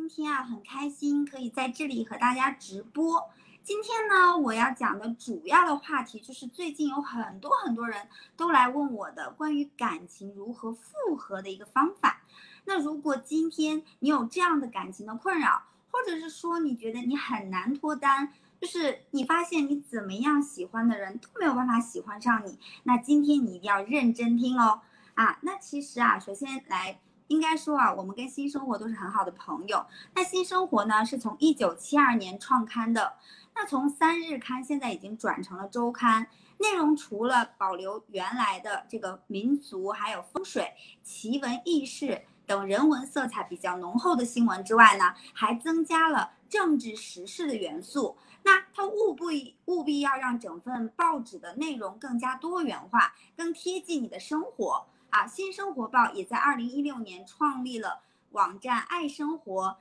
今天啊很开心可以在这里和大家直播。今天呢，我要讲的主要的话题就是最近有很多人都来问我的关于感情如何复合的一个方法。那如果今天你有这样的感情的困扰，或者是说你觉得你很难脱单，就是你发现你怎么样喜欢的人都没有办法喜欢上你，那今天你一定要认真听哦。那其实首先应该说我们跟新生活都是很好的朋友。那新生活呢，是从1972年创刊的，那从3日刊现在已经转成了周刊，内容除了保留原来的这个民俗，还有风水、奇闻异事等人文色彩比较浓厚的新闻之外呢，还增加了政治时事的元素。那它务必要让整份报纸的内容更加多元化，更贴近你的生活。新生活报也在2016年创立了网站爱生活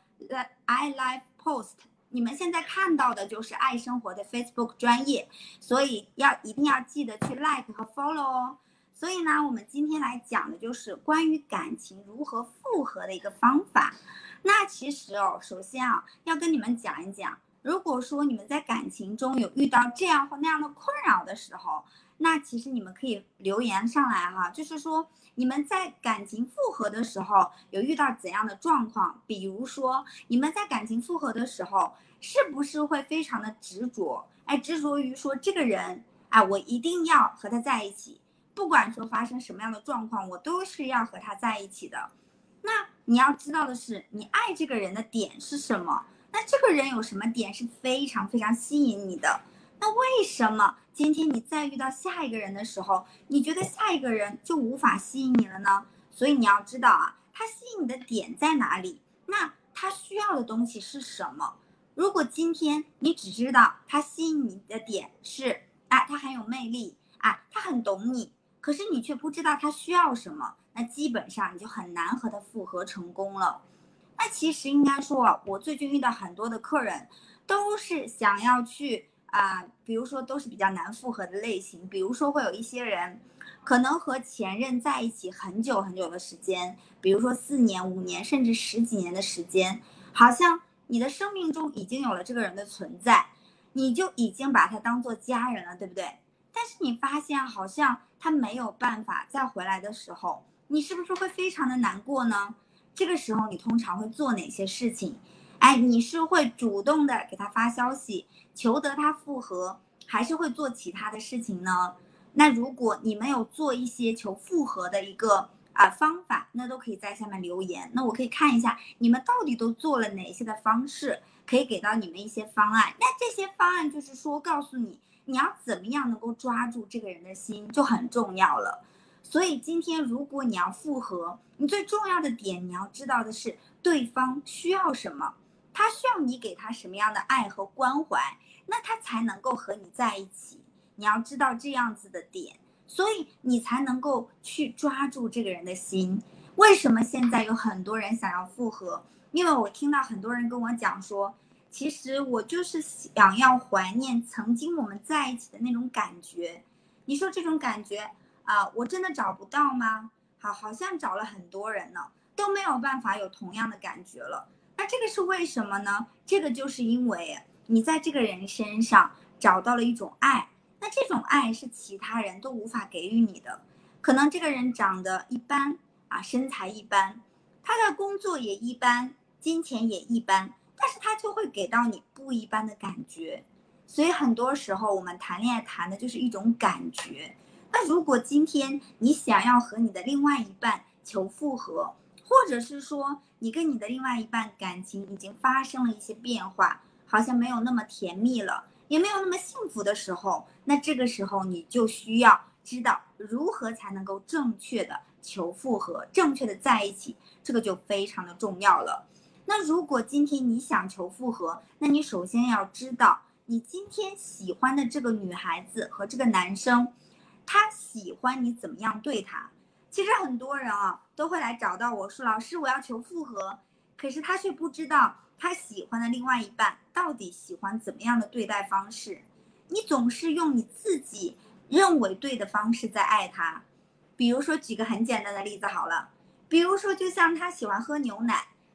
I Life Post， 你们现在看到的就是爱生活的 Facebook 专页，所以一定要记得去 like 和 follow 哦。所以呢，我们今天来讲的就是关于感情如何复合的一个方法。那其实首先要跟你们讲一讲，如果说你们在感情中有遇到这样或那样的困扰的时候，那其实你们可以留言上来就是说你们在感情复合的时候有遇到怎样的状况，比如说你们在感情复合的时候是不是会非常的执着，执着于说这个人我一定要和他在一起，不管说发生什么样的状况我都是要和他在一起的。那你要知道的是，你爱这个人的点是什么，那这个人有什么点是非常非常吸引你的，那为什么今天你再遇到下一个人的时候，你觉得下一个人就无法吸引你了呢？所以你要知道他吸引你的点在哪里，那他需要的东西是什么。如果今天你只知道他吸引你的点是他很有魅力他很懂你，可是你却不知道他需要什么，那基本上你就很难和他复合成功了。那其实应该说我最近遇到很多的客人都是想要去比如说都是比较难复合的类型，比如说会有一些人可能和前任在一起很久很久的时间，比如说4年、5年，甚至10几年的时间，好像你的生命中已经有了这个人的存在，你就已经把他当做家人了，对不对？但是你发现好像他没有办法再回来的时候，你是不是会非常的难过呢？这个时候你通常会做哪些事情？你是会主动的给他发消息求得他复合，还是会做其他的事情呢？那如果你们有做一些求复合的一个方法，那都可以在下面留言，那我可以看一下你们到底都做了哪些的方式，可以给到你们一些方案。那这些方案就是说告诉你你要怎么样能够抓住这个人的心就很重要了。所以今天如果你要复合，你最重要的点你要知道的是对方需要什么，他需要你给他什么样的爱和关怀，那他才能够和你在一起。你要知道这样子的点，所以你才能够去抓住这个人的心。为什么现在有很多人想要复合？因为我听到很多人跟我讲说，其实我就是想要怀念曾经我们在一起的那种感觉。你说这种感觉我真的找不到吗？好像找了很多人呢，都没有办法有同样的感觉了。那这个是为什么呢？这个就是因为你在这个人身上找到了一种爱，那这种爱是其他人都无法给予你的。可能这个人长得一般身材一般，他的工作也一般，金钱也一般，但是他就会给到你不一般的感觉。所以很多时候我们谈恋爱谈的就是一种感觉。那如果今天你想要和你的另外一半求复合，或者是说你跟你的另外一半感情已经发生了一些变化，好像没有那么甜蜜了，也没有那么幸福的时候，那这个时候你就需要知道如何才能够正确的求复合，正确的在一起，这个就非常的重要了。那如果今天你想求复合，那你首先要知道你今天喜欢的这个女孩子和这个男生，他喜欢你怎么样对他。其实很多人都会来找到我说，老师我要求复合，可是他却不知道他喜欢的另外一半到底喜欢怎么样的对待方式。你总是用你自己认为对的方式在爱他。比如说举个很简单的例子好了，比如说就像他喜欢喝牛奶，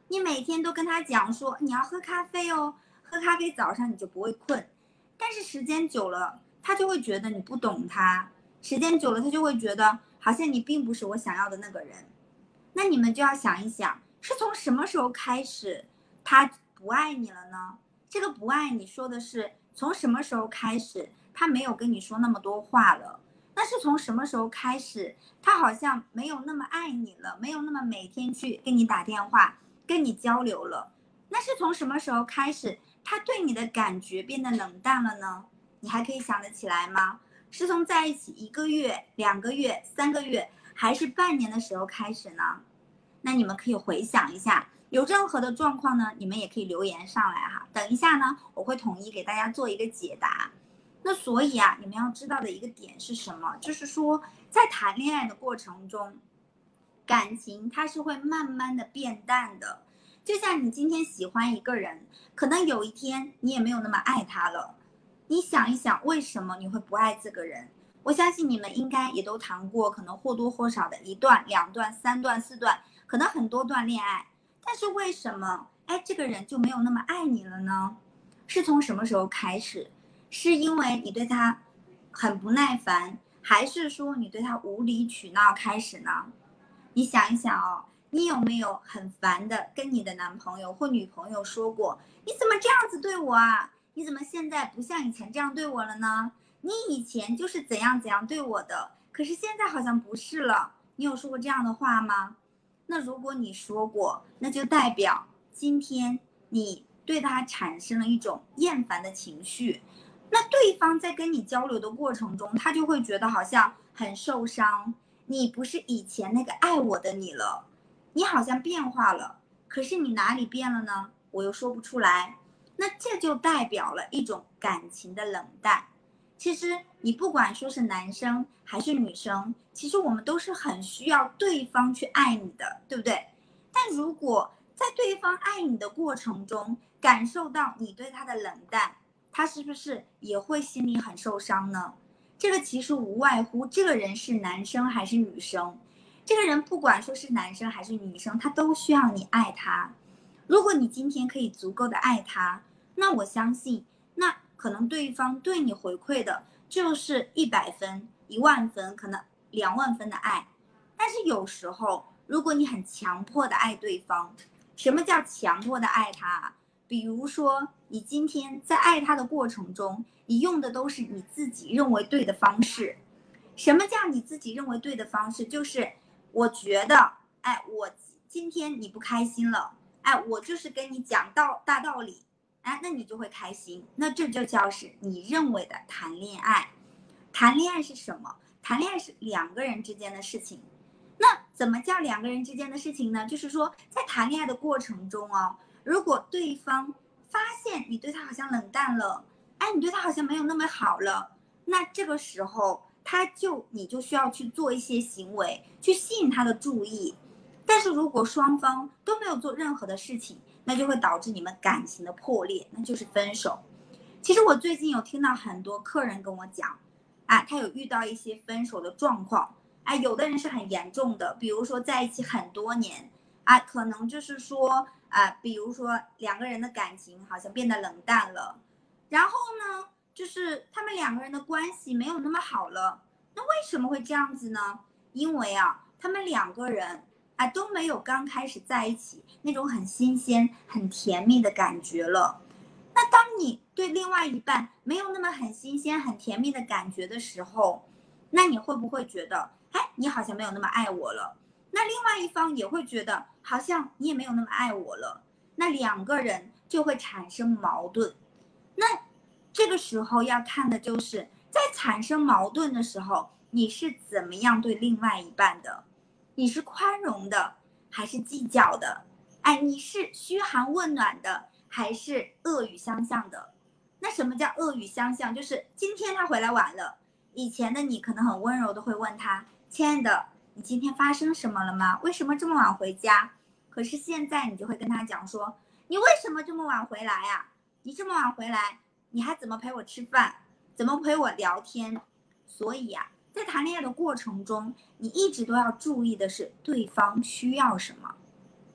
你每天都跟他讲说你要喝咖啡哦，喝咖啡早上你就不会困，但是时间久了，他就会觉得你不懂他，时间久了他就会觉得好像你并不是我想要的那个人。那你们就要想一想，是从什么时候开始他不爱你了呢？这个不爱你说的是从什么时候开始他没有跟你说那么多话了？那是从什么时候开始他好像没有那么爱你了，没有那么每天去跟你打电话跟你交流了？那是从什么时候开始他对你的感觉变得冷淡了呢？你还可以想得起来吗？是从在一起1个月、2个月、3个月，还是半年的时候开始呢？那你们可以回想一下，有任何的状况呢，你们也可以留言上来哈。等一下呢，我会统一给大家做一个解答。那所以啊，你们要知道的一个点是什么？就是说，在谈恋爱的过程中，感情它是会慢慢的变淡的。就像你今天喜欢一个人，可能有一天你也没有那么爱他了。你想一想，为什么你会不爱这个人？我相信你们应该也都谈过，可能或多或少的1段、2段、3段、4段，可能很多段恋爱。但是为什么，这个人就没有那么爱你了呢？是从什么时候开始？是因为你对他很不耐烦，还是说你对他无理取闹开始呢？你想一想哦，你有没有很烦的跟你的男朋友或女朋友说过，你怎么这样子对我啊？你怎么现在不像以前这样对我了呢？你以前就是怎样怎样对我的，可是现在好像不是了。你有说过这样的话吗？那如果你说过，那就代表今天你对他产生了一种厌烦的情绪。那对方在跟你交流的过程中，他就会觉得好像很受伤，你不是以前那个爱我的你了，你好像变化了，可是你哪里变了呢？我又说不出来。那这就代表了一种感情的冷淡。其实你不管说是男生还是女生，其实我们都是很需要对方去爱你的，对不对？但如果在对方爱你的过程中，感受到你对他的冷淡，他是不是也会心里很受伤呢？这个其实无外乎这个人是男生还是女生，这个人不管说是男生还是女生，他都需要你爱他。如果你今天可以足够的爱他，那我相信，那可能对方对你回馈的就是100分、10000分，可能20000分的爱。但是有时候，如果你很强迫的爱对方，什么叫强迫的爱他？比如说，你今天在爱他的过程中，你用的都是你自己认为对的方式。什么叫你自己认为对的方式？就是我觉得，我今天你不开心了，我就是跟你讲大道理，那你就会开心。那这就叫是你认为的谈恋爱。谈恋爱是什么？谈恋爱是2个人之间的事情。那怎么叫2个人之间的事情呢？就是说，在谈恋爱的过程中哦，如果对方发现你对他好像冷淡了，你对他好像没有那么好了，那这个时候你就需要去做一些行为，去吸引他的注意。但是如果双方都没有做任何的事情，那就会导致你们感情的破裂，那就是分手。其实我最近有听到很多客人跟我讲，他有遇到一些分手的状况，有的人是很严重的，比如说在一起很多年，可能就是说，比如说2个人的感情好像变得冷淡了，然后呢，就是他们2个人的关系没有那么好了。那为什么会这样子呢？因为他们2个人都没有刚开始在一起那种很新鲜、很甜蜜的感觉了。那当你对另外一半没有那么很新鲜、很甜蜜的感觉的时候，那你会不会觉得，你好像没有那么爱我了？那另外一方也会觉得，好像你也没有那么爱我了。那2个人就会产生矛盾。那这个时候要看的就是在产生矛盾的时候，你是怎么样对另外一半的？你是宽容的还是计较的？你是嘘寒问暖的还是恶语相向的？那什么叫恶语相向？就是今天他回来晚了，以前的你可能很温柔的会问他，亲爱的，你今天发生什么了吗？为什么这么晚回家？可是现在你就会跟他讲说，你为什么这么晚回来呀？你这么晚回来，你还怎么陪我吃饭？怎么陪我聊天？所以在谈恋爱的过程中，你一直都要注意的是对方需要什么。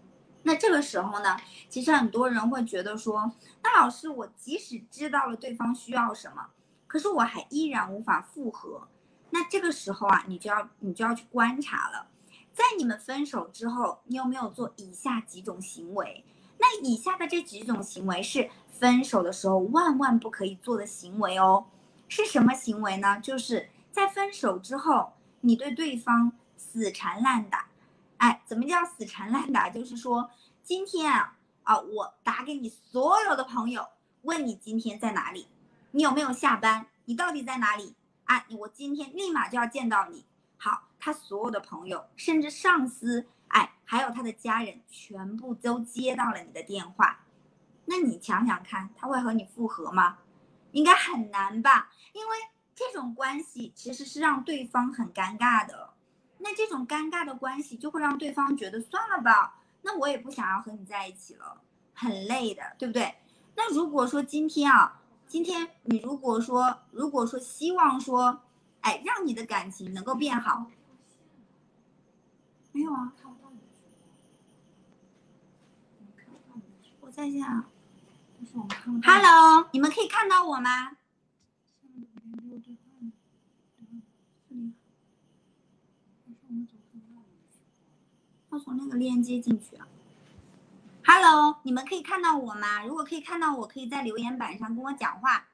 那这个时候呢，其实很多人会觉得说，那老师，我即使知道了对方需要什么，可是我还依然无法复合。那这个时候啊，你就要去观察了，在你们分手之后，你有没有做以下几种行为？那以下的这几种行为是分手的时候万万不可以做的行为哦。是什么行为呢？就是在分手之后，你对对方死缠烂打。哎，怎么叫死缠烂打？就是说，今天我打给你所有的朋友，问你今天在哪里，你有没有下班，你到底在哪里？啊，我今天立马就要见到你。好，他所有的朋友，甚至上司，哎，还有他的家人，全部都接到了你的电话。那你想想看，他会和你复合吗？应该很难吧？因为这种关系其实是让对方很尴尬的。那这种尴尬的关系就会让对方觉得算了吧，那我也不想要和你在一起了，很累的，对不对？那如果说今天你如果说希望说，哎，让你的感情能够变好，没有啊，我在线。Hello，你们可以看到我吗？要从那个链接进去啊。Hello，你们可以看到我吗？如果可以看到我，可以在留言板上跟我讲话。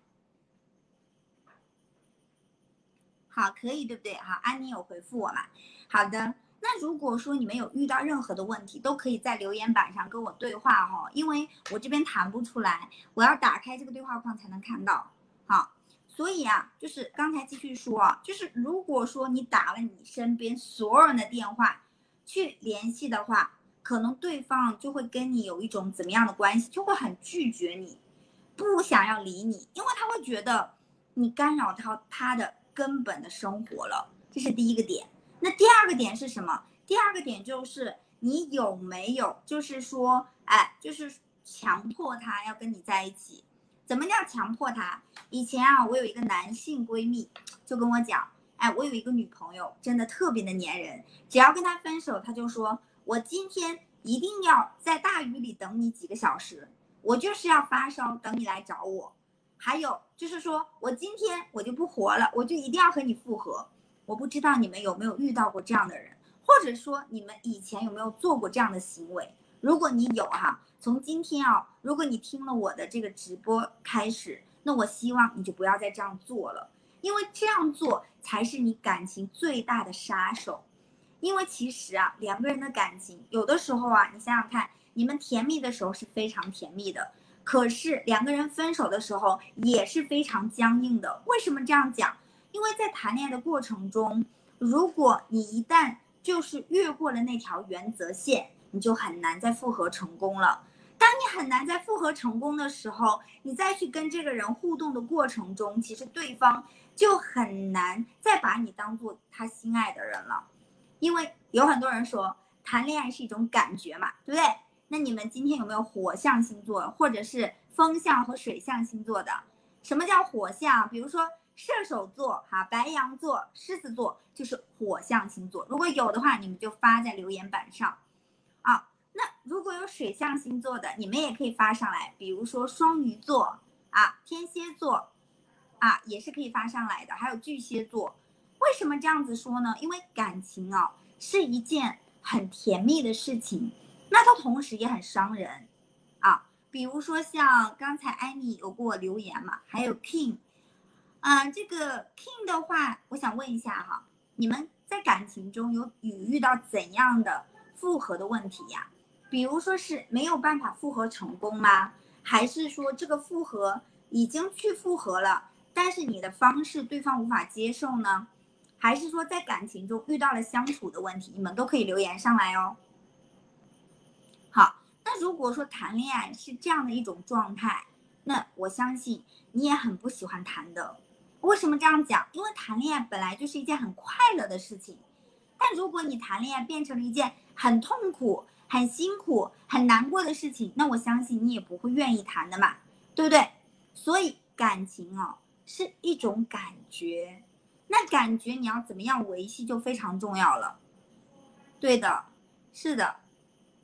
好，可以，对不对？好，安妮有回复我嘛？好的。那如果说你们有遇到任何的问题，都可以在留言板上跟我对话哈，因为我这边弹不出来，我要打开这个对话框才能看到。好，所以啊，就是刚才继续说啊，就是如果说你打了你身边所有人的电话去联系的话，可能对方就会跟你有一种怎么样的关系，就会很拒绝你，不想要理你，因为他会觉得你干扰到他的根本的生活了，这是第一个点。那第二个点是什么？第二个点就是你有没有，就是说，哎，就是强迫他要跟你在一起。怎么叫强迫他？以前啊，我有一个男性闺蜜就跟我讲，哎，我有一个女朋友，真的特别的粘人，只要跟他分手，他就说我今天一定要在大雨里等你几个小时，我就是要发烧等你来找我。还有就是说我今天我就不活了，我就一定要和你复合。我不知道你们有没有遇到过这样的人，或者说你们以前有没有做过这样的行为？如果你有哈，从今天啊，如果你听了我的这个直播开始，那我希望你就不要再这样做了，因为这样做才是你感情最大的杀手。因为其实啊，两个人的感情有的时候啊，你想想看，你们甜蜜的时候是非常甜蜜的，可是两个人分手的时候也是非常僵硬的。为什么这样讲？因为在谈恋爱的过程中，如果你一旦就是越过了那条原则线，你就很难再复合成功了。当你很难再复合成功的时候，你再去跟这个人互动的过程中，其实对方就很难再把你当做他心爱的人了。因为有很多人说谈恋爱是一种感觉嘛，对不对？那你们今天有没有火象星座，或者是风象和水象星座的？什么叫火象？比如说射手座、白羊座、狮子座，就是火象星座。如果有的话，你们就发在留言板上啊。那如果有水象星座的，你们也可以发上来，比如说双鱼座啊、天蝎座啊，也是可以发上来的，还有巨蟹座。为什么这样子说呢？因为感情啊是一件很甜蜜的事情，那它同时也很伤人啊。比如说像刚才安妮有给我留言嘛，还有 King，这个 King 的话，我想问一下哈，你们在感情中有遇到怎样的复合的问题呀？比如说是没有办法复合成功吗？还是说这个复合已经去复合了，但是你的方式对方无法接受呢？还是说在感情中遇到了相处的问题？你们都可以留言上来哦。好，那如果说谈恋爱是这样的一种状态，那我相信你也很不喜欢谈的。为什么这样讲？因为谈恋爱本来就是一件很快乐的事情，但如果你谈恋爱变成了一件很痛苦、很辛苦、很难过的事情，那我相信你也不会愿意谈的嘛，对不对？所以感情哦是一种感觉，那感觉你要怎么样维系就非常重要了。对的，是的。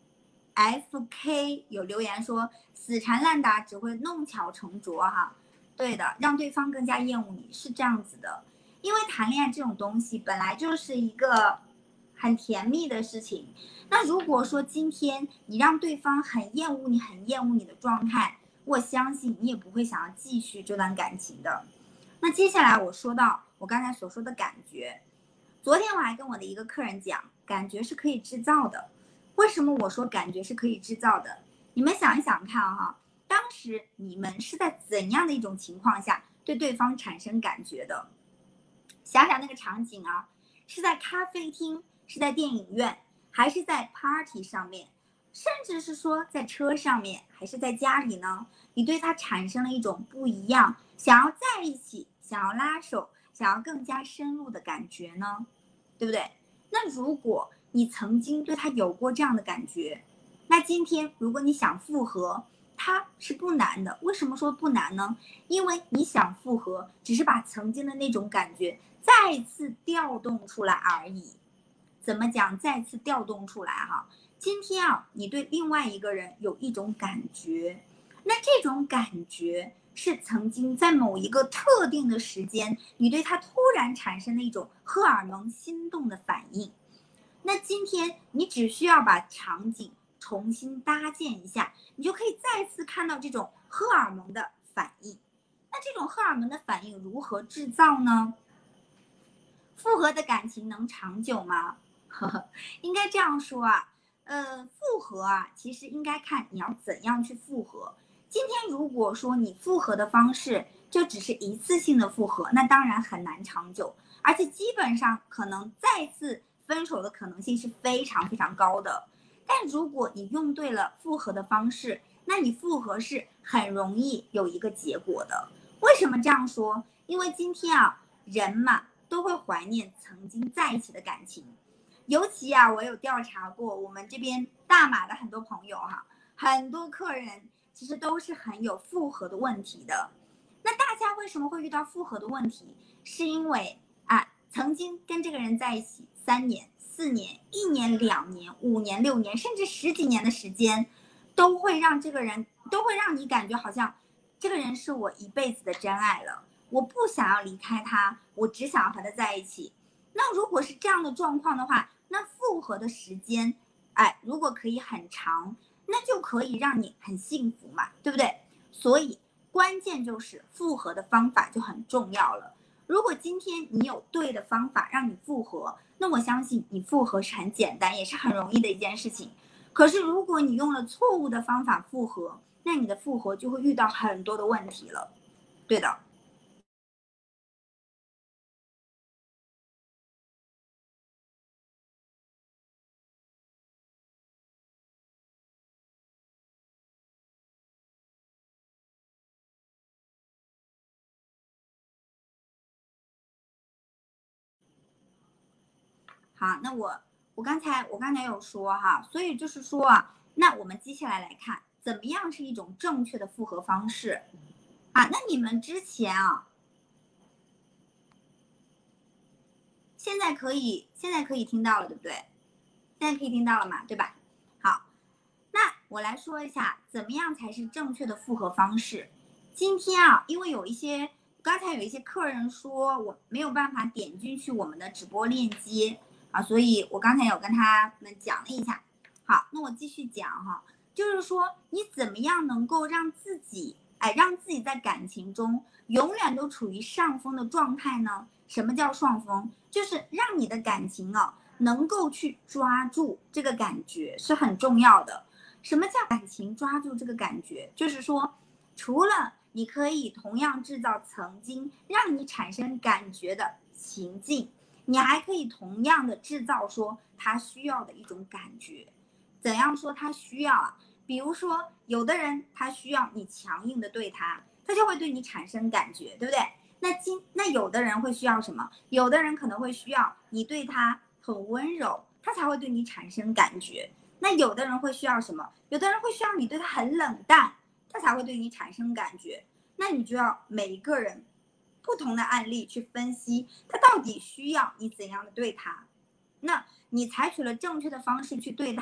FK 有留言说死缠烂打只会弄巧成拙哈，对的，让对方更加厌恶你是这样子的，因为谈恋爱这种东西本来就是一个很甜蜜的事情，那如果说今天你让对方很厌恶你、很厌恶你的状态，我相信你也不会想要继续这段感情的。那接下来我说到我刚才所说的感觉，昨天我还跟我的一个客人讲，感觉是可以制造的。为什么我说感觉是可以制造的？你们想一想看哈，当时你们是在怎样的一种情况下对对方产生感觉的？想想那个场景啊，是在咖啡厅，是在电影院，还是在 party 上面，甚至是说在车上面，还是在家里呢？你对他产生了一种不一样，想要在一起，想要拉手，想要更加深入的感觉呢？对不对？那如果你曾经对他有过这样的感觉，那今天如果你想复合，它是不难的。为什么说不难呢？因为你想复合，只是把曾经的那种感觉再次调动出来而已。怎么讲？再次调动出来哈。今天啊，你对另外一个人有一种感觉，那这种感觉是曾经在某一个特定的时间，你对他突然产生了一种荷尔蒙心动的反应。那今天你只需要把场景重新搭建一下，你就可以再次看到这种荷尔蒙的反应。那这种荷尔蒙的反应如何制造呢？复合的感情能长久吗？应该这样说啊，复合啊，其实应该看你要怎样去复合。今天如果说你复合的方式就只是一次性的复合，那当然很难长久，而且基本上可能再次分手的可能性是非常非常高的。但如果你用对了复合的方式，那你复合是很容易有一个结果的。为什么这样说？因为今天啊，人嘛都会怀念曾经在一起的感情。尤其啊，我有调查过我们这边大马的很多朋友哈，很多客人其实都是很有复合的问题的。那大家为什么会遇到复合的问题？是因为啊，曾经跟这个人在一起3年、4年、1年、2年、5年、6年，甚至10几年的时间，都会让你感觉好像这个人是我一辈子的真爱了，我不想要离开他，我只想要和他在一起。那如果是这样的状况的话，那复合的时间，如果可以很长，那就可以让你很幸福嘛，对不对？所以关键就是复合的方法就很重要了。如果今天你有对的方法让你复合，那我相信你复合是很简单，也是很容易的一件事情。可是如果你用了错误的方法复合，那你的复合就会遇到很多的问题了。对的。好，那我刚才有说哈，所以就是说啊，那我们接下来来看，怎么样是一种正确的复合方式啊？那你们之前啊，现在可以听到了，对不对？现在可以听到了嘛，对吧？好，那我来说一下，怎么样才是正确的复合方式。今天啊，因为刚才有一些客人说我没有办法点进去我们的直播链接啊，所以我刚才有跟他们讲了一下。好，那我继续讲哈，就是说你怎么样能够让自己在感情中永远都处于上风的状态呢？什么叫上风？就是让你的感情啊能够去抓住这个感觉是很重要的。什么叫感情抓住这个感觉？就是说，除了你可以同样制造曾经让你产生感觉的情境，你还可以同样的制造说他需要的一种感觉。怎样说他需要啊？比如说，有的人他需要你强硬的对他，他就会对你产生感觉，对不对？那有的人会需要什么？有的人可能会需要你对他很温柔，他才会对你产生感觉。那有的人会需要什么？有的人会需要你对他很冷淡，他才会对你产生感觉。那你就要每一个人不同的案例去分析，他到底需要你怎样的对他。那你采取了正确的方式去对他，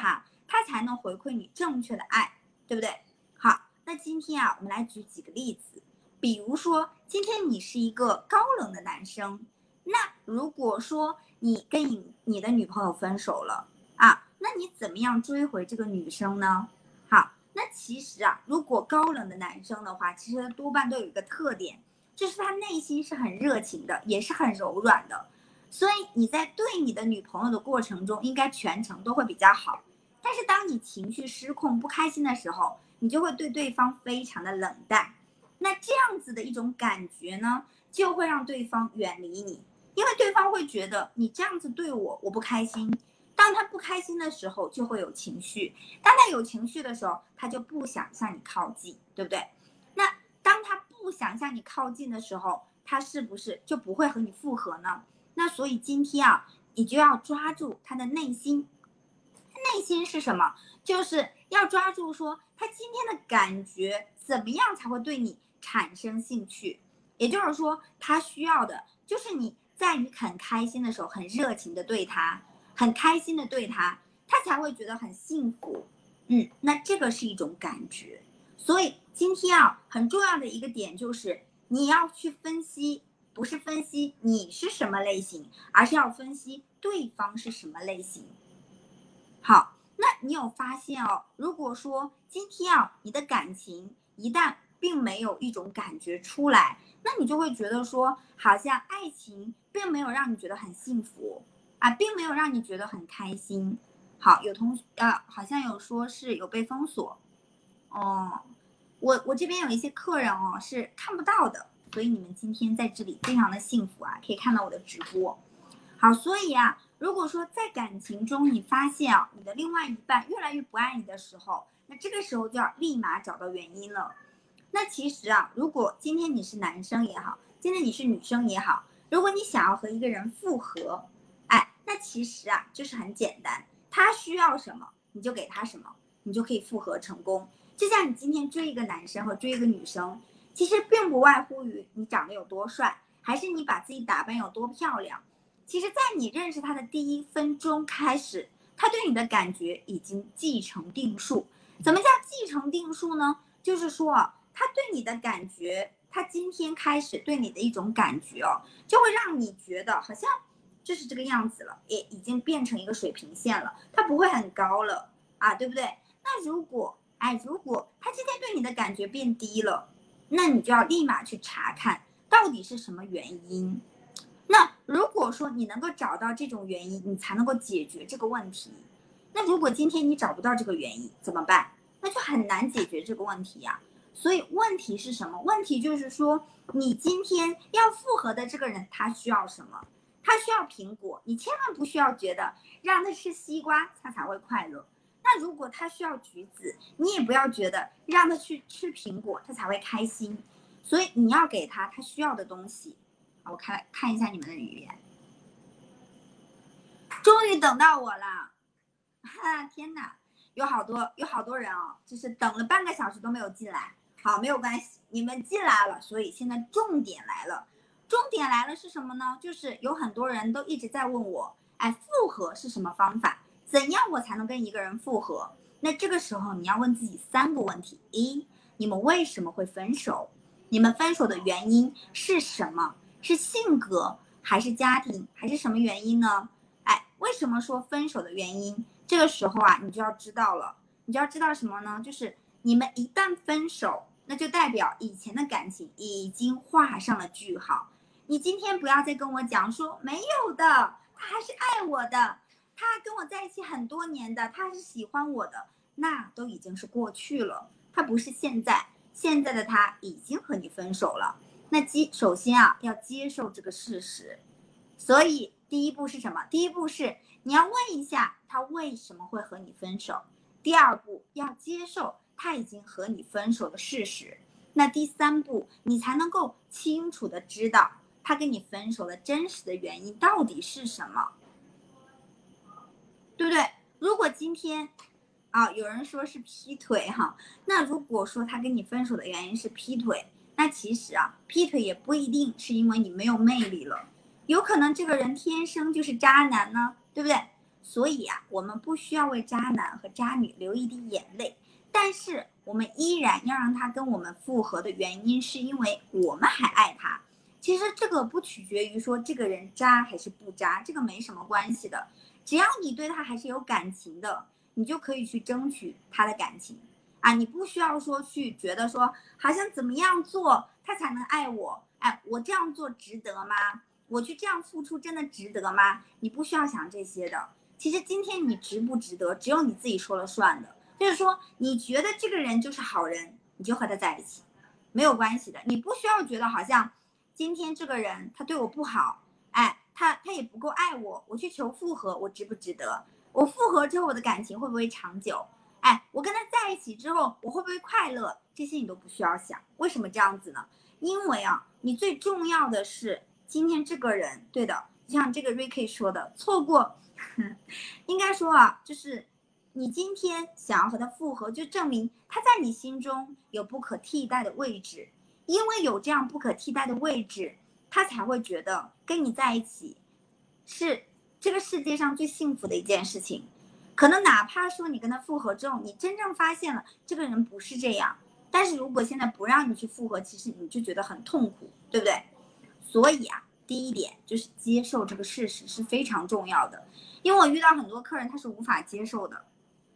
他才能回馈你正确的爱，对不对？好，那今天啊，我们来举几个例子。比如说，今天你是一个高冷的男生，那如果说你跟你的女朋友分手了啊，那你怎么样追回这个女生呢？好，那其实啊，如果高冷的男生的话，其实多半都有一个特点，就是他内心是很热情的，也是很柔软的。所以你在对你的女朋友的过程中，应该全程都会比较好。但是当你情绪失控、不开心的时候，你就会对对方非常的冷淡。那这样子的一种感觉呢，就会让对方远离你，因为对方会觉得你这样子对我，我不开心。当他不开心的时候，就会有情绪；当他有情绪的时候，他就不想向你靠近，对不对？那当他不想向你靠近的时候，他是不是就不会和你复合呢？那所以今天啊，你就要抓住他的内心。内心是什么？就是要抓住说他今天的感觉怎么样才会对你产生兴趣。也就是说，他需要的就是你在你很开心的时候，很热情的对他，很开心的对他，他才会觉得很幸福。那这个是一种感觉。所以今天啊，很重要的一个点就是你要去分析，不是分析你是什么类型，而是要分析对方是什么类型。好，那你有发现哦，如果说今天啊，你的感情一旦并没有一种感觉出来，那你就会觉得说，好像爱情并没有让你觉得很幸福啊，并没有让你觉得很开心。好，好像有说是有被封锁哦，我这边有一些客人哦是看不到的，所以你们今天在这里非常的幸福啊，可以看到我的直播。好，所以啊，如果说在感情中你发现啊，你的另外一半越来越不爱你的时候，那这个时候就要立马找到原因了。那其实啊，如果今天你是男生也好，今天你是女生也好，如果你想要和一个人复合，那其实啊就是很简单，他需要什么你就给他什么，你就可以复合成功。就像你今天追一个男生和追一个女生，其实并不外乎于你长得有多帅，还是你把自己打扮有多漂亮。其实在你认识他的第1分钟开始，他对你的感觉已经既成定数。怎么叫既成定数呢？就是说他对你的感觉，他今天开始对你的一种感觉就会让你觉得好像就是这个样子了，也已经变成一个水平线了，它不会很高了啊，对不对？那如果他今天对你的感觉变低了，那你就要立马去查看到底是什么原因。那如果说你能够找到这种原因，你才能够解决这个问题。那如果今天你找不到这个原因怎么办？那就很难解决这个问题呀。所以问题是什么？问题就是说，你今天要复合的这个人他需要什么？他需要苹果，你千万不需要觉得让他吃西瓜他才会快乐。那如果他需要橘子，你也不要觉得让他去吃苹果他才会开心。所以你要给他需要的东西。我看一下你们的语言，终于等到我了，天哪，有好多人就是等了半个小时都没有进来。好，没有关系，你们进来了，所以现在重点来了。重点来了是什么呢？就是有很多人都一直在问我，复合是什么方法？怎样我才能跟一个人复合？那这个时候你要问自己3个问题：一，你们为什么会分手？你们分手的原因是什么？是性格还是家庭还是什么原因呢？为什么说分手的原因？这个时候啊，你就要知道了。你就要知道什么呢？就是你们一旦分手，那就代表以前的感情已经画上了句号。你今天不要再跟我讲说没有的，他还是爱我的，他跟我在一起很多年的，他还是喜欢我的，那都已经是过去了。他不是现在，现在的他已经和你分手了。那首先啊，要接受这个事实。所以第一步是什么？第一步是你要问一下他为什么会和你分手。第2步要接受他已经和你分手的事实。那第3步你才能够清楚的知道他跟你分手的真实的原因到底是什么，对不对？如果今天有人说是劈腿那如果说他跟你分手的原因是劈腿，那其实劈腿也不一定是因为你没有魅力了，有可能这个人天生就是渣男呢，对不对？ 所以啊，我们不需要为渣男和渣女流一滴眼泪，但是我们依然要让他跟我们复合的原因，是因为我们还爱他。其实这个不取决于说这个人渣还是不渣，这个没什么关系的。只要你对他还是有感情的，你就可以去争取他的感情啊，你不需要说去觉得说好像怎么样做他才能爱我，哎，我这样做值得吗？我去这样付出真的值得吗？你不需要想这些的。其实今天你值不值得，只有你自己说了算的。就是说，你觉得这个人就是好人，你就和他在一起，没有关系的。你不需要觉得好像今天这个人他对我不好，哎，他也不够爱我，我去求复合，我值不值得？我复合之后我的感情会不会长久？哎，我跟他在一起之后我会不会快乐？这些你都不需要想。为什么这样子呢？因为啊，你最重要的是今天这个人，对的，就像这个 Ricky 说的，错过，应该说啊，就是你今天想要和他复合，就证明他在你心中有不可替代的位置，因为有这样不可替代的位置，他才会觉得跟你在一起是这个世界上最幸福的一件事情。可能哪怕说你跟他复合之后，你真正发现了这个人不是这样，但是如果现在不让你去复合，其实你就觉得很痛苦，对不对？所以啊，第一点就是接受这个事实是非常重要的，因为我遇到很多客人他是无法接受的。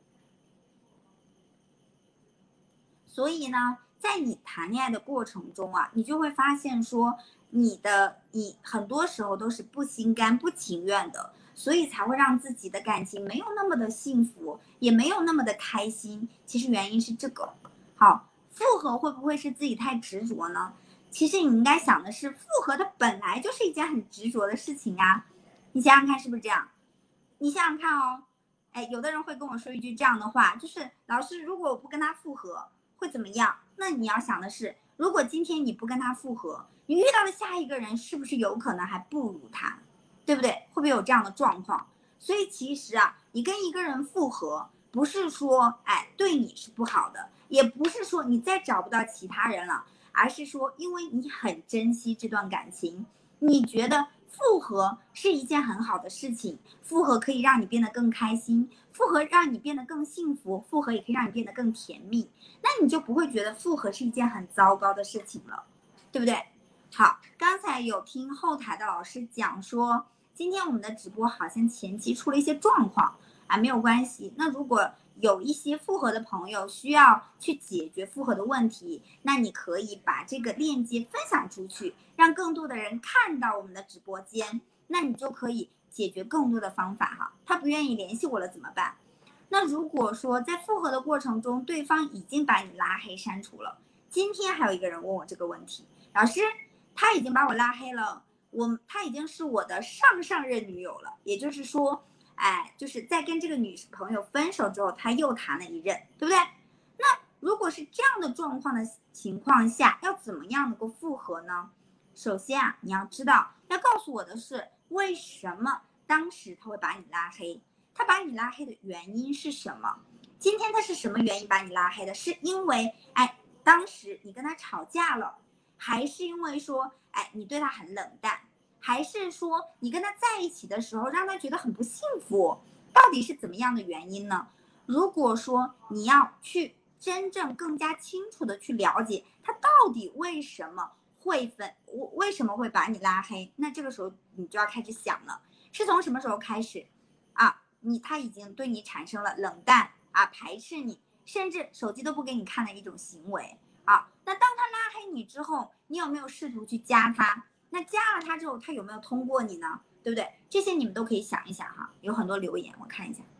所以呢，在你谈恋爱的过程中啊，你就会发现说，你很多时候都是不心甘不情愿的，所以才会让自己的感情没有那么的幸福，也没有那么的开心。其实原因是这个。好，复合会不会是自己太执着呢？其实你应该想的是，复合它本来就是一件很执着的事情啊。你想想看是不是这样？你想想看哦，哎，有的人会跟我说一句这样的话，就是老师，如果我不跟他复合，会怎么样？那你要想的是，如果今天你不跟他复合，你遇到的下一个人是不是有可能还不如他，对不对？会不会有这样的状况？所以其实啊，你跟一个人复合，不是说哎对你是不好的，也不是说你再找不到其他人了，而是说因为你很珍惜这段感情，你觉得复合是一件很好的事情，复合可以让你变得更开心，复合让你变得更幸福，复合也可以让你变得更甜蜜，那你就不会觉得复合是一件很糟糕的事情了，对不对？好，刚才有听后台的老师讲说，今天我们的直播好像前期出了一些状况啊，没有关系。那如果有一些复合的朋友需要去解决复合的问题，那你可以把这个链接分享出去，让更多的人看到我们的直播间，那你就可以解决更多的方法哈。他不愿意联系我了怎么办？那如果说在复合的过程中，对方已经把你拉黑删除了，今天还有一个人问我这个问题，老师，他已经把我拉黑了，他已经是我的上上任女友了，也就是说，哎，就是在跟这个女朋友分手之后，他又谈了一任，对不对？那如果是这样的状况的情况下，要怎么样能够复合呢？首先啊，你要知道，要告诉我的是为什么当时他会把你拉黑，他把你拉黑的原因是什么？今天他是什么原因把你拉黑的？是因为哎，当时你跟他吵架了，还是因为说哎你对他很冷淡，还是说你跟他在一起的时候让他觉得很不幸福？到底是怎么样的原因呢？如果说你要去真正更加清楚的去了解他到底为什么为什么会把你拉黑，那这个时候你就要开始想了，是从什么时候开始啊？他已经对你产生了冷淡啊，排斥你，甚至手机都不给你看的一种行为啊。那当他拉黑你之后，你有没有试图去加他？那加了他之后，他有没有通过你呢？对不对？这些你们都可以想一想哈。有很多留言，我看一下。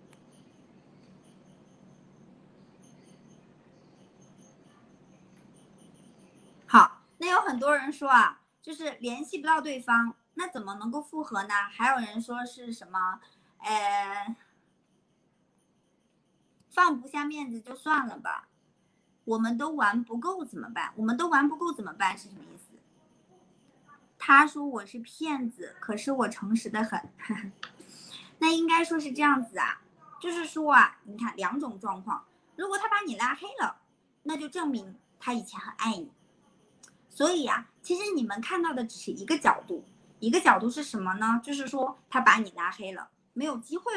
好，那有很多人说啊，就是联系不到对方，那怎么能够复合呢？还有人说是什么，放不下面子就算了吧，我们都玩不够怎么办？我们都玩不够怎么办是什么意思？他说我是骗子，可是我诚实的很。那应该说是这样子啊，就是说啊，你看两种状况，如果他把你拉黑了，那就证明他以前很爱你。所以啊，其实你们看到的只是一个角度是什么呢？就是说他把你拉黑了，没有机会了。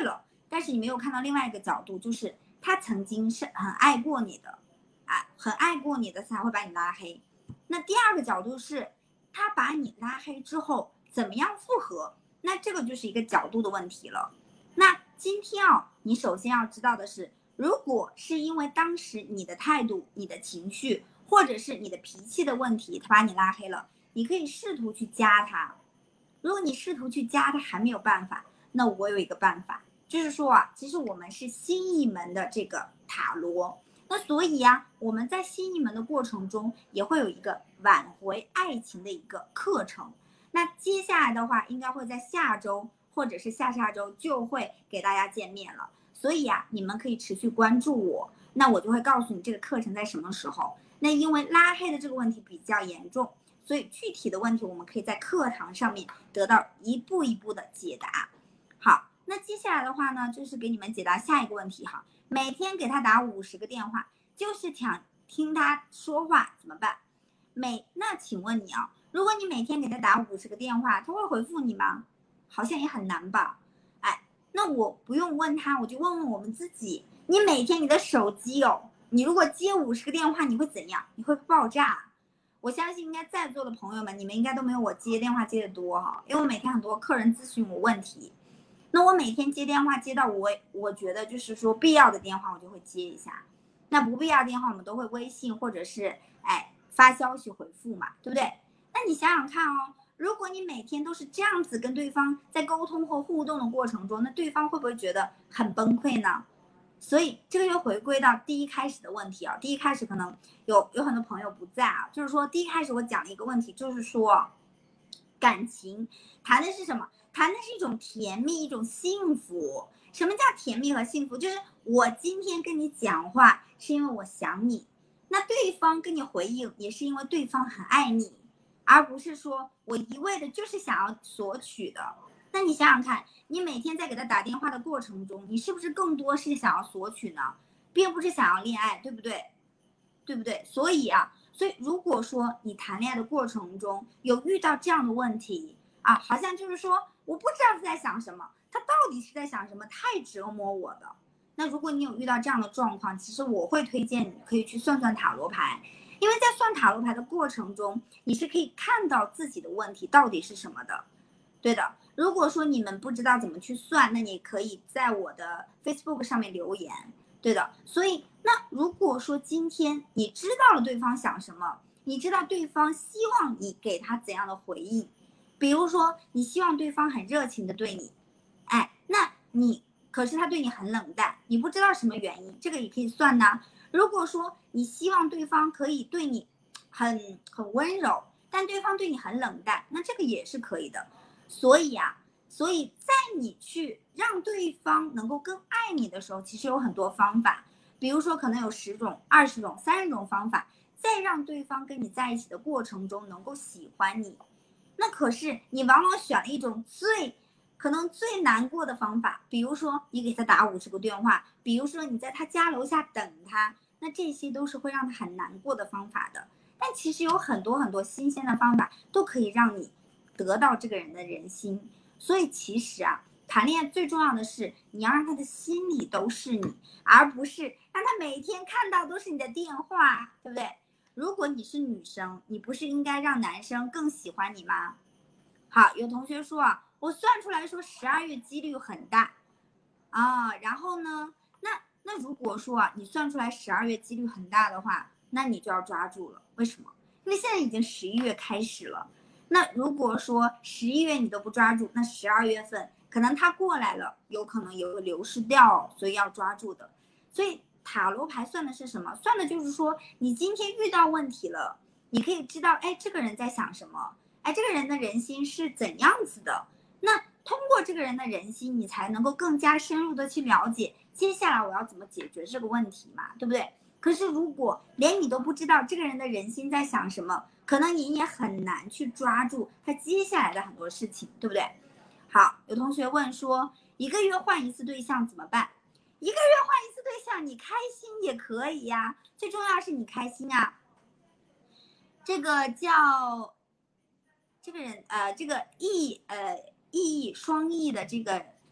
但是你没有看到另外一个角度，就是他曾经是很爱过你的，很爱过你的才会把你拉黑。那第二个角度是，他把你拉黑之后怎么样复合？那这个就是一个角度的问题了。那今天你首先要知道的是，如果是因为当时你的态度、你的情绪，或者是你的脾气的问题，他把你拉黑了，你可以试图去加他。如果你试图去加他还没有办法，那我有一个办法，就是说其实我们是新一门的这个塔罗，那所以我们在新一门的过程中也会有一个挽回爱情的一个课程。那接下来的话，应该会在下周或者是下下周就会给大家见面了。所以你们可以持续关注我，那我就会告诉你这个课程在什么时候。那因为拉黑的这个问题比较严重，所以具体的问题我们可以在课堂上面得到一步一步的解答。好，那接下来的话呢，就是给你们解答下一个问题哈。每天给他打50个电话，就是想听他说话怎么办？那请问你如果你每天给他打50个电话，他会回复你吗？好像也很难吧。那我不用问他，我就问问我们自己。你每天你的手机你如果接50个电话，你会怎样？你会爆炸。我相信应该在座的朋友们，你们应该都没有我接电话接的多因为我每天很多客人咨询我问题，那我每天接电话接到我觉得就是说必要的电话我就会接一下，那不必要的电话我们都会微信或者是发消息回复嘛，对不对？那你想想看如果你每天都是这样子跟对方在沟通或互动的过程中，那对方会不会觉得很崩溃呢？所以这个又回归到第一开始的问题第一开始可能有很多朋友不在就是说第一开始我讲了一个问题，就是说感情谈的是什么？谈的是一种甜蜜，一种幸福。什么叫甜蜜和幸福？就是我今天跟你讲话是因为我想你，那对方跟你回应也是因为对方很爱你，而不是说我一味的就是想要索取的。那你想想看，你每天在给他打电话的过程中，你是不是更多是想要索取呢，并不是想要恋爱，对不对？对不对？所以如果说你谈恋爱的过程中有遇到这样的问题好像就是说我不知道他在想什么，他到底是在想什么，太折磨我的。那如果你有遇到这样的状况，其实我会推荐你可以去算算塔罗牌，因为在算塔罗牌的过程中，你是可以看到自己的问题到底是什么的。对的，如果说你们不知道怎么去算，那你可以在我的 Facebook 上面留言。对的，所以那如果说今天你知道了对方想什么，你知道对方希望你给他怎样的回应，比如说你希望对方很热情的对你，那可是他对你很冷淡，你不知道什么原因，这个也可以算呢。如果说你希望对方可以对你很温柔，但对方对你很冷淡，那这个也是可以的。所以在你去让对方能够更爱你的时候，其实有很多方法，比如说可能有10种、20种、30种方法，在让对方跟你在一起的过程中能够喜欢你。那可是你往往选了一种可能最难过的方法，比如说你给他打50个电话，比如说你在他家楼下等他，那这些都是会让他很难过的方法的。但其实有很多很多新鲜的方法都可以让你得到这个人的人心。所以其实谈恋爱最重要的是你要让他的心里都是你，而不是让他每天看到都是你的电话，对不对？如果你是女生，你不是应该让男生更喜欢你吗？好，有同学说我算出来说12月几率很大然后呢，那如果说你算出来12月几率很大的话，那你就要抓住了。为什么？因为现在已经11月开始了。那如果说11月你都不抓住，那12月份可能他过来了，有可能也会流失掉所以要抓住的。所以塔罗牌算的是什么？算的就是说你今天遇到问题了，你可以知道这个人在想什么，这个人的人心是怎样子的。那通过这个人的人心，你才能够更加深入的去了解接下来我要怎么解决这个问题嘛，对不对？可是如果连你都不知道这个人的人心在想什么，可能你也很难去抓住他接下来的很多事情，对不对？好，有同学问说1个月换一次对象怎么办？1个月换一次对象，你开心也可以呀，最重要是你开心这个叫这个人这个意义双翼的这个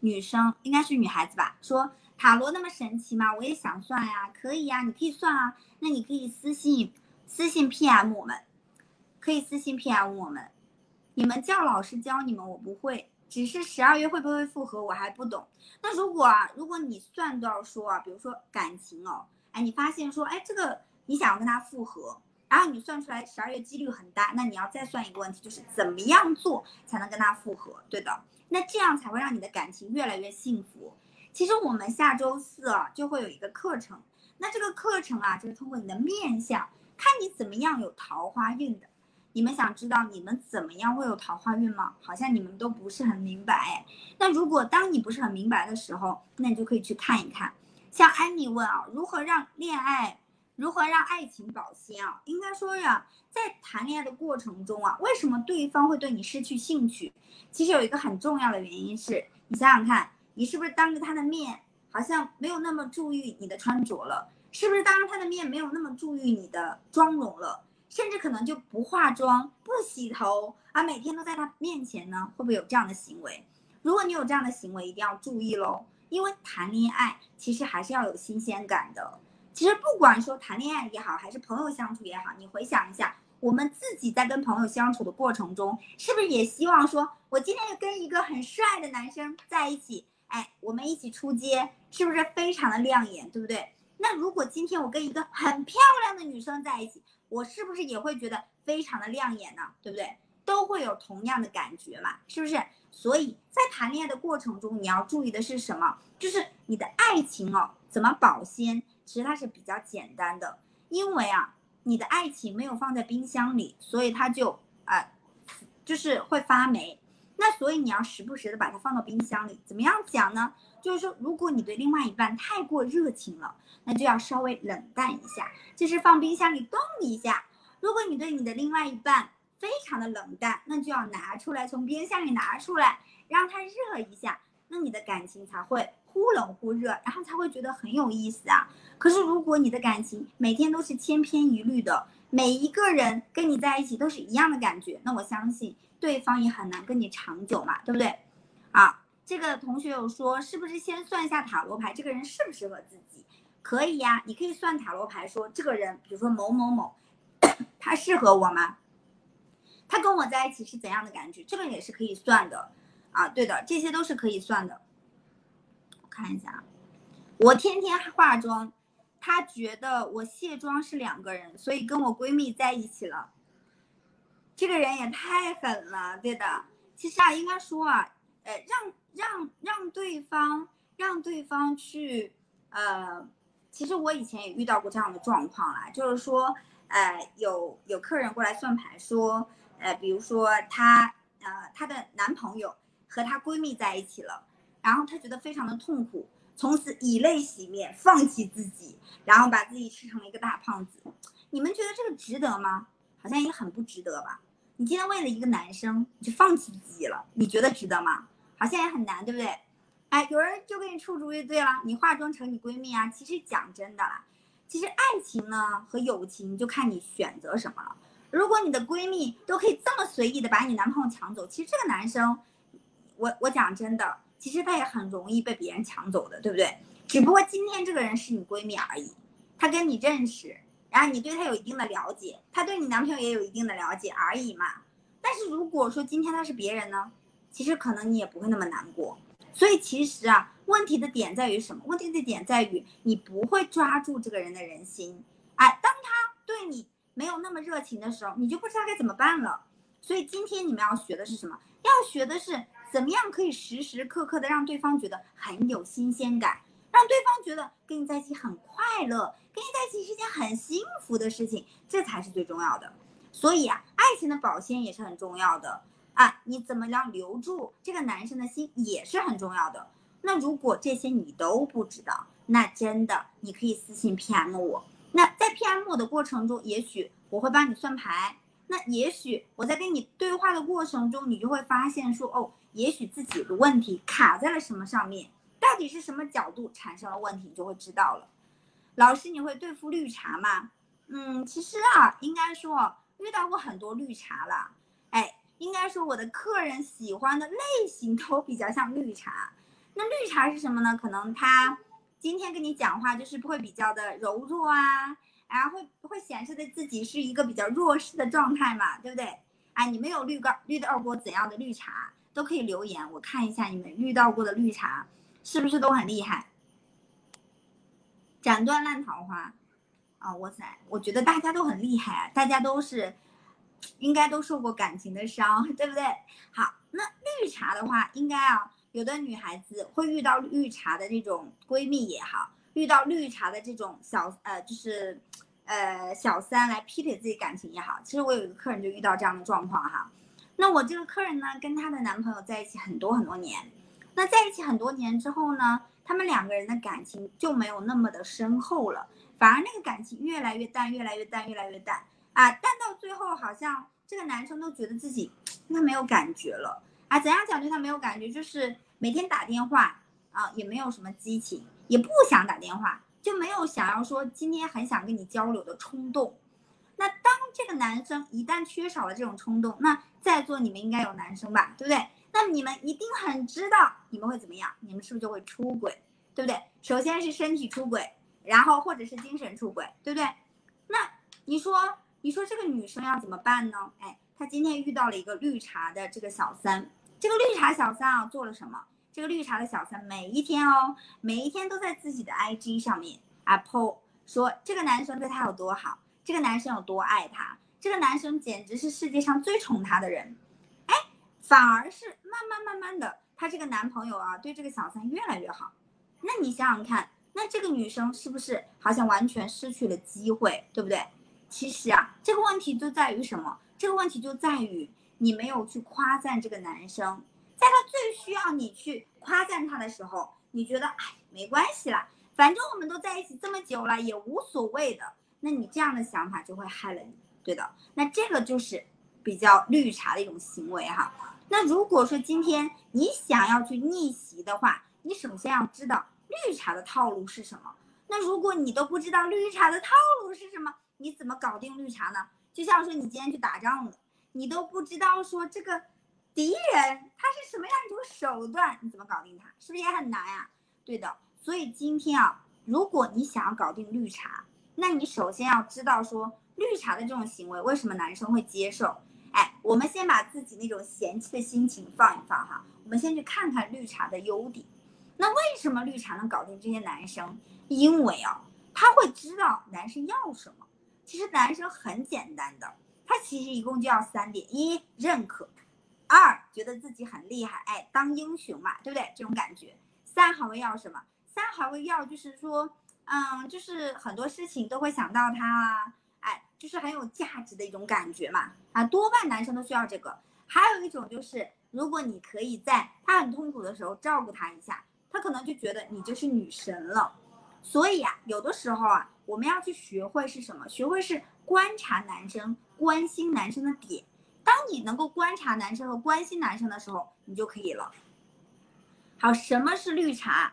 女生，应该是女孩子吧，说塔罗那么神奇吗？我也想算呀，可以呀，你可以算啊。那你可以私信 PM 我们，可以私信 PM 我们。你们叫老师教你们，我不会。只是12月会不会复合，我还不懂。那如果你算到说比如说感情哦，哎，你发现说，哎，这个你想要跟他复合，然后你算出来12月几率很大，那你要再算一个问题，就是怎么样做才能跟他复合，对的。那这样才会让你的感情越来越幸福。其实我们下周4就会有一个课程，那这个课程就是通过你的面相，看你怎么样有桃花运的。你们想知道你们怎么样会有桃花运吗？好像你们都不是很明白哎。那如果当你不是很明白的时候，那你就可以去看一看。像安妮问如何让爱情保鲜应该说在谈恋爱的过程中为什么对方会对你失去兴趣？其实有一个很重要的原因是，你想想看，你是不是当着他的面好像没有那么注意你的穿着了？是不是当着他的面没有那么注意你的妆容了？甚至可能就不化妆、不洗头每天都在他面前呢？会不会有这样的行为？如果你有这样的行为，一定要注意咯，因为谈恋爱其实还是要有新鲜感的。其实不管说谈恋爱也好，还是朋友相处也好，你回想一下，我们自己在跟朋友相处的过程中，是不是也希望说，我今天跟一个很帅的男生在一起，哎，我们一起出街，是不是非常的亮眼，对不对？那如果今天我跟一个很漂亮的女生在一起，我是不是也会觉得非常的亮眼呢？对不对？都会有同样的感觉嘛，是不是？所以在谈恋爱的过程中，你要注意的是什么？就是你的爱情怎么保鲜？其实它是比较简单的，因为你的爱情没有放在冰箱里，所以它就就是会发霉。那所以你要时不时的把它放到冰箱里。怎么样讲呢？就是说，如果你对另外一半太过热情了，那就要稍微冷淡一下，就是放冰箱里冻一下。如果你对你的另外一半非常的冷淡，那就要拿出来，从冰箱里拿出来，让它热一下，那你的感情才会忽冷忽热，然后才会觉得很有意思可是如果你的感情每天都是千篇一律的，每一个人跟你在一起都是一样的感觉，那我相信对方也很难跟你长久嘛，对不对？这个同学有说，是不是先算一下塔罗牌，这个人适不适合自己？可以呀，你可以算塔罗牌，说这个人，比如说某某某，他适合我吗？他跟我在一起是怎样的感觉？这个也是可以算的对的，这些都是可以算的。我看一下，我天天化妆，他觉得我卸妆是2个人，所以跟我闺蜜在一起了。这个人也太狠了，对的。其实应该说让对方去其实我以前也遇到过这样的状况啦，就是说有客人过来算牌说比如说她的男朋友和她闺蜜在一起了，然后她觉得非常的痛苦，从此以泪洗面，放弃自己，然后把自己吃成了一个大胖子。你们觉得这个值得吗？好像也很不值得吧。你今天为了一个男生你就放弃自己了，你觉得值得吗？好像也很难，对不对？哎，有人就给你出主意，对了，你化妆成你闺蜜其实讲真的啦，其实爱情呢和友情就看你选择什么了。如果你的闺蜜都可以这么随意的把你男朋友抢走，其实这个男生我讲真的，其实他也很容易被别人抢走的，对不对？只不过今天这个人是你闺蜜而已，他跟你认识，然后你对他有一定的了解，他对你男朋友也有一定的了解而已嘛。但是如果说今天他是别人呢，其实可能你也不会那么难过。所以其实问题的点在于什么？问题的点在于你不会抓住这个人的人心。当他对你没有那么热情的时候，你就不知道该怎么办了。所以今天你们要学的是什么？要学的是怎么样可以时时刻刻的让对方觉得很有新鲜感，让对方觉得跟你在一起很快乐，跟你在一起是件很幸福的事情，这才是最重要的。所以爱情的保鲜也是很重要的你怎么样留住这个男生的心也是很重要的。那如果这些你都不知道，那真的你可以私信 PM 我。那在 PM 我的过程中，也许我会帮你算牌，那也许我在跟你对话的过程中，你就会发现说也许自己的问题卡在了什么上面，到底是什么角度产生了问题，你就会知道了。老师，你会对付绿茶吗？其实应该说遇到过很多绿茶了。应该说我的客人喜欢的类型都比较像绿茶， 那绿茶是什么呢？可能他今天跟你讲话就是会比较的柔弱啊，然后会显示的自己是一个比较弱势的状态嘛，对不对？哎，你们有遇到过怎样的绿茶，都可以留言，我看一下你们遇到过的绿茶是不是都很厉害？斩断烂桃花啊，哇塞，我觉得大家都很厉害啊，大家都是应该都受过感情的伤，对不对？好，那绿茶的话，应该啊，有的女孩子会遇到绿茶的这种闺蜜也好，遇到绿茶的这种就是小三来劈腿自己感情也好。其实我有一个客人就遇到这样的状况哈。那我这个客人呢，跟她的男朋友在一起很多很多年，那在一起很多年之后呢，他们两个人的感情就没有那么的深厚了，反而那个感情越来越淡，越来越淡，越来越淡啊，淡到最后好像这个男生都觉得自己对他没有感觉了啊。怎样讲对他没有感觉？就是每天打电话啊，也没有什么激情，也不想打电话，就没有想要说今天很想跟你交流的冲动。那当这个男生一旦缺少了这种冲动，那在座你们应该有男生吧，对不对？那你们一定很知道你们会怎么样，你们是不是就会出轨，对不对？首先是身体出轨，然后或者是精神出轨，对不对？那你说这个女生要怎么办呢？哎，她今天遇到了一个绿茶的这个小三，这个绿茶小三啊做了什么？这个绿茶的小三每一天都在自己的 IG 上面啊 po 说这个男生对她有多好，这个男生有多爱她，这个男生简直是世界上最宠她的人。哎，反而是慢慢的，她这个男朋友啊对这个小三越来越好。那你想想看，那这个女生是不是好像完全失去了机会，对不对？其实啊，这个问题就在于什么？这个问题就在于你没有去夸赞这个男生，在他最需要你去夸赞他的时候，你觉得哎没关系啦，反正我们都在一起这么久了，也无所谓的。那你这样的想法就会害了你，对的。那这个就是比较绿茶的一种行为哈。那如果说今天你想要去逆袭的话，你首先要知道绿茶的套路是什么。那如果你都不知道绿茶的套路是什么，你怎么搞定绿茶呢？就像说你今天去打仗了，你都不知道说这个敌人他是什么样一种手段，你怎么搞定他？是不是也很难啊？对的，所以今天啊，如果你想要搞定绿茶，那你首先要知道说绿茶的这种行为为什么男生会接受。哎，我们先把自己那种嫌弃的心情放一放哈，我们先去看看绿茶的优点。那为什么绿茶能搞定这些男生？因为啊，他会知道男生要什么。其实男生很简单的，他其实一共就要3点：一，认可；二，觉得自己很厉害，哎，当英雄嘛，对不对？这种感觉。三还会要什么？三还会要就是说，就是很多事情都会想到他啊，哎，就是很有价值的一种感觉嘛，啊，多半男生都需要这个。还有一种就是，如果你可以在他很痛苦的时候照顾他一下，他可能就觉得你就是女神了。所以啊，有的时候啊，我们要去学会是什么？学会是观察男生、关心男生的点。当你能够观察男生和关心男生的时候，你就可以了。好，什么是绿茶？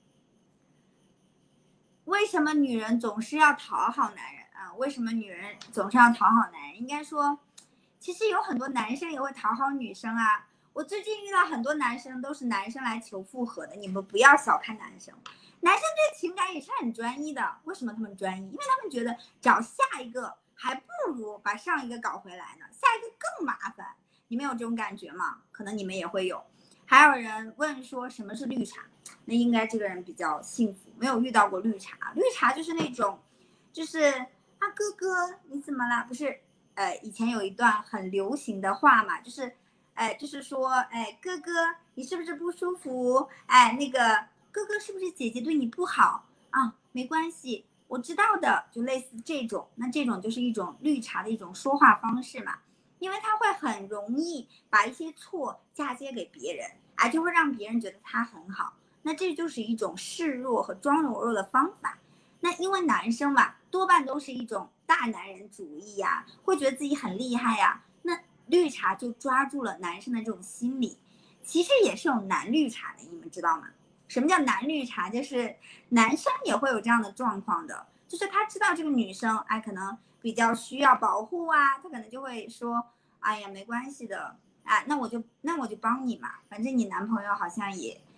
为什么女人总是要讨好男人啊？为什么女人总是要讨好男人？应该说，其实有很多男生也会讨好女生啊。我最近遇到很多男生都是男生来求复合的，你们不要小看男生，男生对情感也是很专一的。为什么他们专一？因为他们觉得找下一个还不如把上一个搞回来呢，下一个更麻烦。你们有这种感觉吗？可能你们也会有。还有人问说什么是绿茶？那应该这个人比较幸福，没有遇到过绿茶。绿茶就是那种，就是啊哥哥你怎么了？不是，以前有一段很流行的话嘛，就是，就是说，哥哥你是不是不舒服？哎，那个哥哥是不是姐姐对你不好啊？没关系，我知道的，就类似这种。那这种就是一种绿茶的一种说话方式嘛。因为他会很容易把一些错嫁接给别人，就会让别人觉得他很好。那这就是一种示弱和装柔弱的方法。那因为男生嘛，多半都是一种大男人主义呀，会觉得自己很厉害呀。那绿茶就抓住了男生的这种心理。其实也是有男绿茶的，你们知道吗？什么叫男绿茶？就是男生也会有这样的状况的，就是他知道这个女生，可能比较需要保护啊，他可能就会说，哎呀，没关系的，那我就帮你嘛，反正你男朋友好像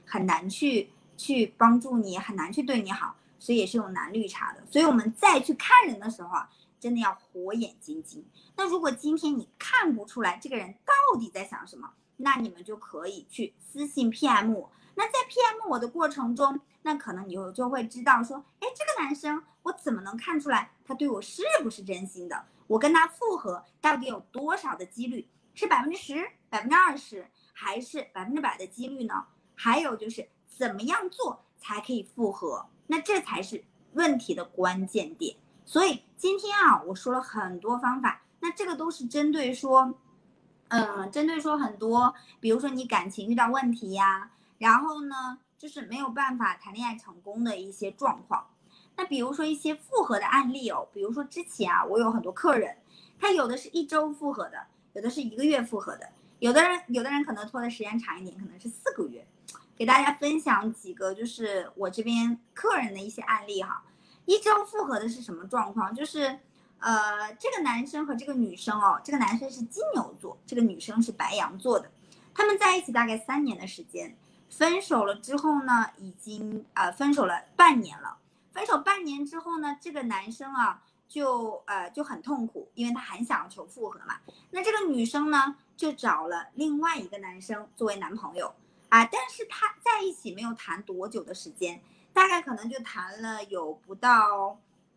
很难去帮助你，很难去对你好，所以也是有难绿茶的。所以我们再去看人的时候啊，真的要火眼金睛。那如果今天你看不出来这个人到底在想什么，那你们就可以去私信 PM 我。那在 PM 我的过程中，那可能你就会知道说，哎，这个男生我怎么能看出来他对我是不是真心的？我跟他复合到底有多少的几率？是10%、20%，还是100%的几率呢？还有就是怎么样做才可以复合？那这才是问题的关键点。所以今天啊，我说了很多方法，那这个都是针对说很多，比如说你感情遇到问题呀，然后呢，就是没有办法谈恋爱成功的一些状况。那比如说一些复合的案例哦，比如说之前啊，我有很多客人，他有的是1周复合的，有的是1个月复合的，有的人可能拖的时间长一点，可能是4个月。给大家分享几个就是我这边客人的一些案例哈。1周复合的是什么状况？就是这个男生和这个女生哦，这个男生是金牛座，这个女生是白羊座的，他们在一起大概3年的时间，分手了之后呢，已经分手了半年了。分手半年之后呢，这个男生啊就很痛苦，因为他很想求复合嘛。那这个女生呢就找了另外一个男生作为男朋友啊，但是他在一起没有谈多久的时间，大概可能就谈了有不到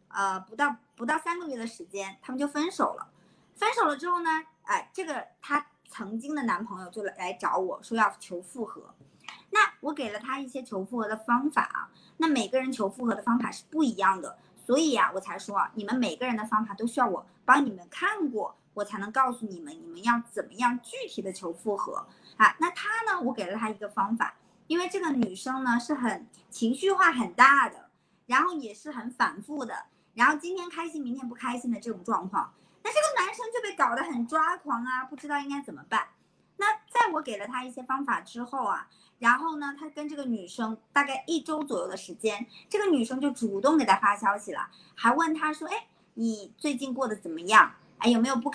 3个月的时间，他们就分手了。分手了之后呢，这个他曾经的男朋友就来找我说要求复合。那我给了他一些求复合的方法啊，那每个人求复合的方法是不一样的，所以啊，我才说啊，你们每个人的方法都需要我帮你们看过，我才能告诉你们要怎么样具体的求复合啊。那他呢，我给了他一个方法，因为这个女生呢是很情绪化很大的，然后也是很反复的，然后今天开心明天不开心的这种状况，那这个男生就被搞得很抓狂啊，不知道应该怎么办。那在我给了他一些方法之后啊，然后呢，他跟这个女生大概1周左右的时间，这个女生就主动给他发消息了，还问他说，哎，你最近过得怎么样？哎，有没有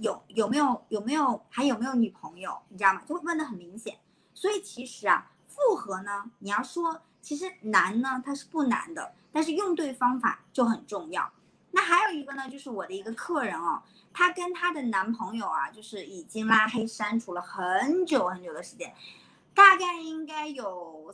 还有没有女朋友？你知道吗？就会问得很明显。所以其实啊，复合呢，你要说其实难呢，它是不难的，但是用对方法就很重要。那还有一个呢，就是我的一个客人哦，她跟她的男朋友啊，就是已经拉黑删除了很久很久的时间，大概应该有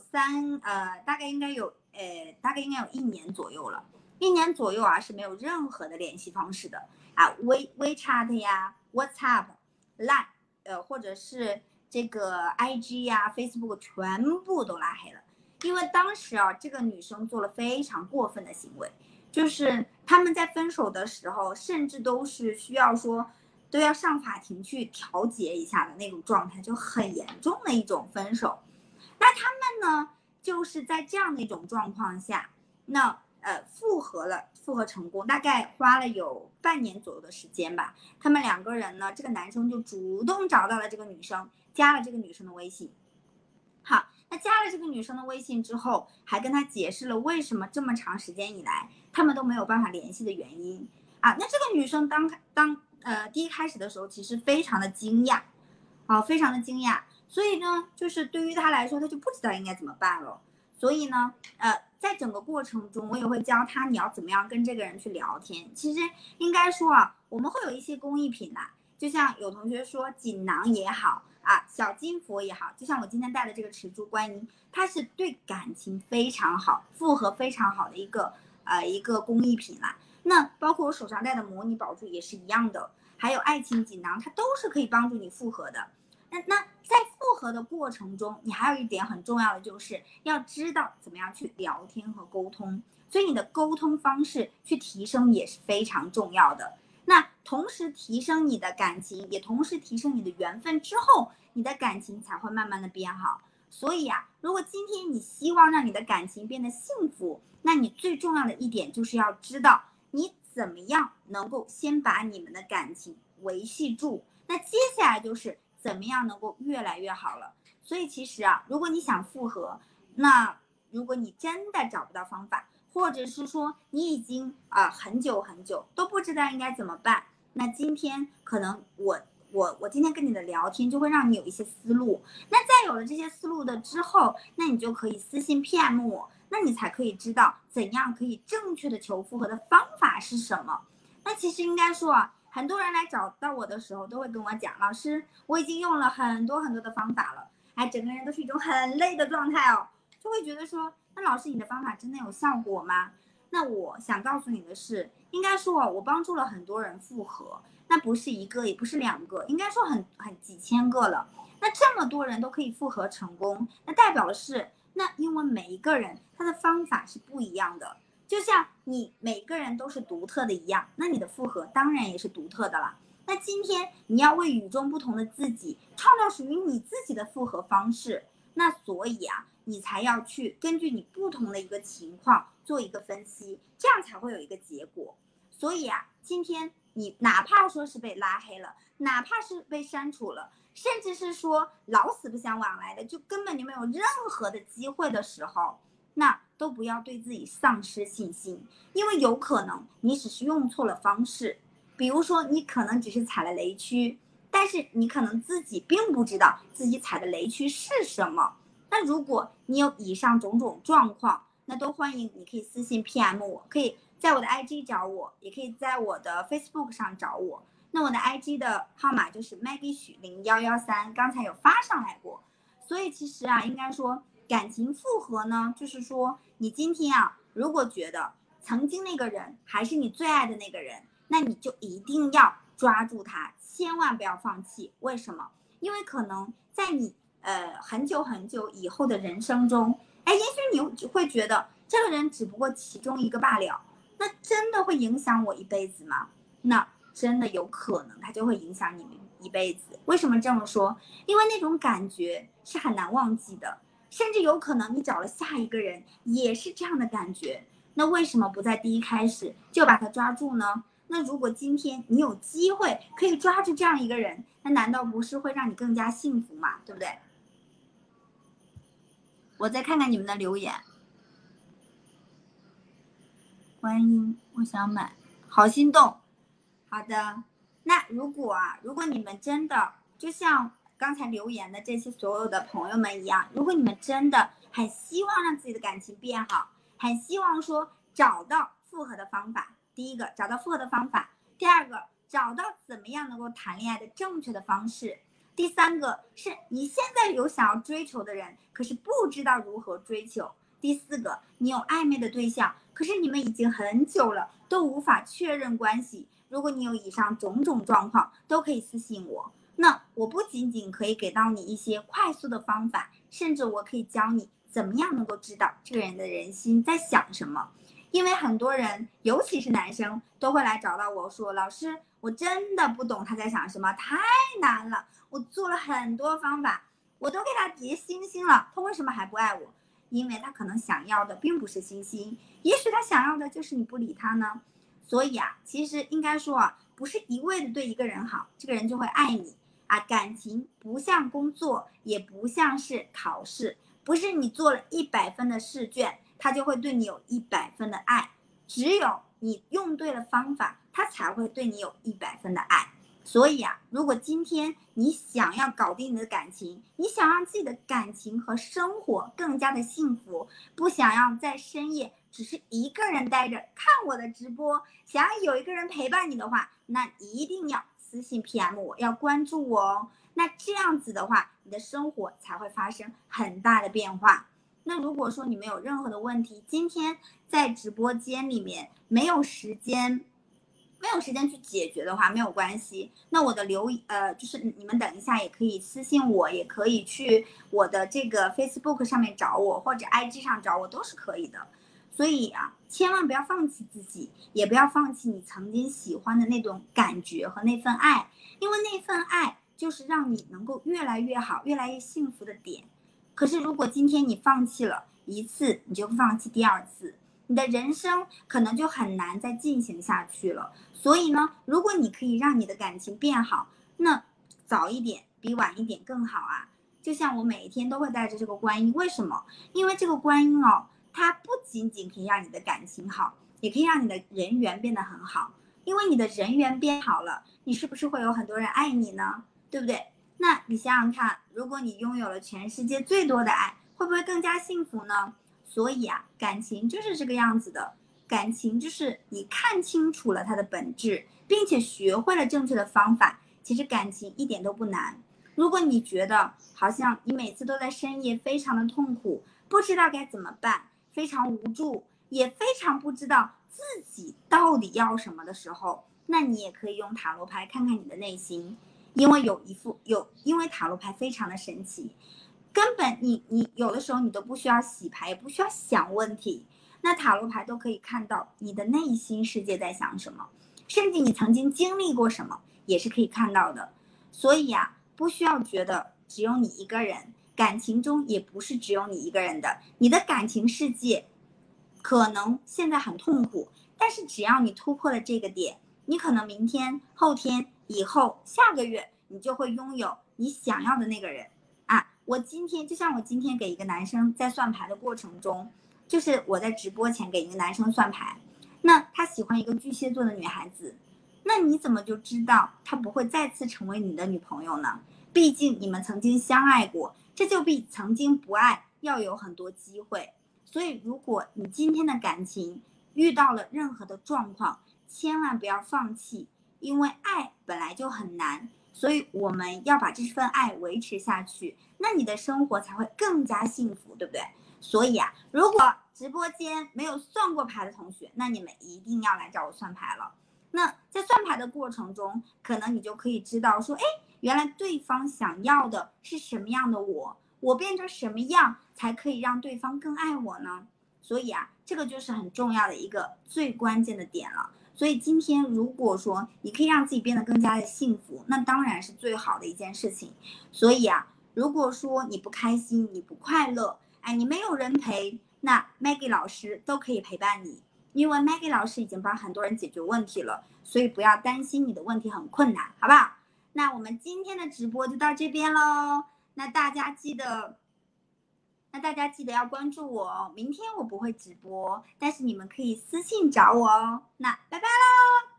1年左右了。1年左右啊是没有任何的联系方式的啊，WeChat 呀、WhatsApp、Line，或者是这个 IG 呀、Facebook 全部都拉黑了。因为当时啊，这个女生做了非常过分的行为，就是他们在分手的时候，甚至都是需要说都要上法庭去调解一下的那种状态，就很严重的一种分手。那他们呢，就是在这样的一种状况下，那复合成功，大概花了有半年左右的时间吧。他们2个人呢，这个男生就主动找到了这个女生，加了这个女生的微信。好，那加了这个女生的微信之后，还跟她解释了为什么这么长时间以来他们都没有办法联系的原因啊。那这个女生第一开始的时候，其实非常的惊讶，非常的惊讶。所以呢，就是对于她来说，她就不知道应该怎么办了。所以呢，在整个过程中，我也会教她你要怎么样跟这个人去聊天。其实应该说啊，我们会有一些工艺品呐，就像有同学说锦囊也好啊，小金佛也好，就像我今天带的这个持珠观音，它是对感情非常好、复合非常好的一个工艺品啦。那包括我手上戴的模拟宝珠也是一样的，还有爱情锦囊，它都是可以帮助你复合的。那在复合的过程中，你还有一点很重要的，就是要知道怎么样去聊天和沟通。所以你的沟通方式去提升也是非常重要的。那同时提升你的感情，也同时提升你的缘分之后，你的感情才会慢慢的变好。所以啊，如果今天你希望让你的感情变得幸福，那你最重要的一点就是要知道你怎么样能够先把你们的感情维系住。那接下来就是怎么样能够越来越好了。所以其实啊，如果你想复合，那如果你真的找不到方法，或者是说你已经很久很久都不知道应该怎么办，那今天可能我今天跟你的聊天就会让你有一些思路。那在有了这些思路的之后，那你就可以私信 PM 我，那你才可以知道怎样可以正确的求复合的方法是什么。那其实应该说啊，很多人来找到我的时候都会跟我讲，老师，我已经用了很多很多的方法了，哎，整个人都是一种很累的状态哦，就会觉得说，那老师你的方法真的有效果吗？那我想告诉你的是，应该说我帮助了很多人复合，那不是一个，也不是两个，应该说很几千个了。那这么多人都可以复合成功，那代表的是，那因为每一个人他的方法是不一样的，就像你每个人都是独特的一样，那你的复合当然也是独特的了。那今天你要为与众不同的自己创造属于你自己的复合方式，那所以啊，你才要去根据你不同的一个情况做一个分析，这样才会有一个结果。所以啊，今天你哪怕说是被拉黑了，哪怕是被删除了，甚至是说老死不相往来的，就根本就没有任何的机会的时候，那都不要对自己丧失信心，因为有可能你只是用错了方式，比如说你可能只是踩了雷区，但是你可能自己并不知道自己踩的雷区是什么。那如果你有以上种种状况，那都欢迎你可以私信 PM 我，可以在我的 IG 找我，也可以在我的 Facebook 上找我。那我的 IG 的号码就是 Maggie 许0113，刚才有发上来过。所以其实啊，应该说感情复合呢，就是说你今天啊，如果觉得曾经那个人还是你最爱的那个人，那你就一定要抓住他，千万不要放弃。为什么？因为可能在你很久很久以后的人生中，哎，也许你会觉得这个人只不过其中一个罢了，那真的会影响我一辈子吗？那真的有可能他就会影响你们一辈子。为什么这么说？因为那种感觉是很难忘记的，甚至有可能你找了下一个人也是这样的感觉，那为什么不在第一开始就把他抓住呢？那如果今天你有机会可以抓住这样一个人，那难道不是会让你更加幸福吗？对不对？我再看看你们的留言。观音，我想买，好心动。好的，那如果你们真的就像刚才留言的这些所有的朋友们一样，如果你们真的很希望让自己的感情变好，很希望说找到复合的方法，第一个找到复合的方法，第二个找到怎么样能够谈恋爱的正确的方式，第三个是你现在有想要追求的人，可是不知道如何追求，第四个你有暧昧的对象，可是你们已经很久了都无法确认关系。如果你有以上种种状况，都可以私信我。那我不仅仅可以给到你一些快速的方法，甚至我可以教你怎么样能够知道这个人的人心在想什么。因为很多人，尤其是男生，都会来找到我说，老师，我真的不懂他在想什么，太难了。我做了很多方法，我都给他叠星星了，他为什么还不爱我？因为他可能想要的并不是星星，也许他想要的就是你不理他呢。所以啊，其实应该说啊，不是一味的对一个人好，这个人就会爱你啊。感情不像工作，也不像是考试，不是你做了100分的试卷，他就会对你有100分的爱。只有你用对了方法，他才会对你有100分的爱。所以啊，如果今天你想要搞定你的感情，你想让自己的感情和生活更加的幸福，不想要在深夜只是一个人待着看我的直播，想要有一个人陪伴你的话，那一定要私信 PM 我，要关注我哦。那这样子的话，你的生活才会发生很大的变化。那如果说你没有任何的问题，今天在直播间里面没有时间去解决的话，没有关系。那我的就是你们等一下也可以私信我，也可以去我的这个 Facebook 上面找我，或者 IG 上找我，都是可以的。所以啊，千万不要放弃自己，也不要放弃你曾经喜欢的那种感觉和那份爱，因为那份爱就是让你能够越来越好、越来越幸福的点。可是如果今天你放弃了一次，你就放弃第二次，你的人生可能就很难再进行下去了。所以呢，如果你可以让你的感情变好，那早一点比晚一点更好啊。就像我每一天都会带着这个观音，为什么？因为这个观音它不仅仅可以让你的感情好，也可以让你的人缘变得很好。 因为你的人缘变好了，你是不是会有很多人爱你呢？对不对？那你想想看，如果你拥有了全世界最多的爱，会不会更加幸福呢？所以啊，感情就是这个样子的。感情就是你看清楚了它的本质，并且学会了正确的方法，其实感情一点都不难。如果你觉得好像你每次都在深夜非常的痛苦，不知道该怎么办，非常无助，也非常不知道自己到底要什么的时候，那你也可以用塔罗牌看看你的内心，因为因为塔罗牌非常的神奇，根本你有的时候你都不需要洗牌，也不需要想问题，那塔罗牌都可以看到你的内心世界在想什么，甚至你曾经经历过什么也是可以看到的。所以啊，不需要觉得只有你一个人，感情中也不是只有你一个人的，你的感情世界可能现在很痛苦，但是只要你突破了这个点，你可能明天、后天、以后、下个月，你就会拥有你想要的那个人啊！我今天给一个男生在算牌的过程中，就是我在直播前给一个男生算牌，那他喜欢一个巨蟹座的女孩子，那你怎么就知道他不会再次成为你的女朋友呢？毕竟你们曾经相爱过，这就比曾经不爱要有很多机会。所以，如果你今天的感情遇到了任何的状况，千万不要放弃，因为爱本来就很难，所以我们要把这份爱维持下去，那你的生活才会更加幸福，对不对？所以啊，如果直播间没有算过牌的同学，那你们一定要来找我算牌了。那在算牌的过程中，可能你就可以知道说，哎，原来对方想要的是什么样的我变成什么样才可以让对方更爱我呢？所以啊，这个就是很重要的一个最关键的点了。所以今天如果说你可以让自己变得更加的幸福，那当然是最好的一件事情。所以啊，如果说你不开心，你不快乐，哎，你没有人陪，那 Maggie 老师都可以陪伴你，因为 Maggie 老师已经帮很多人解决问题了，所以不要担心你的问题很困难，好不好？那我们今天的直播就到这边喽。那大家记得要关注我哦。明天我不会直播，但是你们可以私信找我哦。那拜拜喽。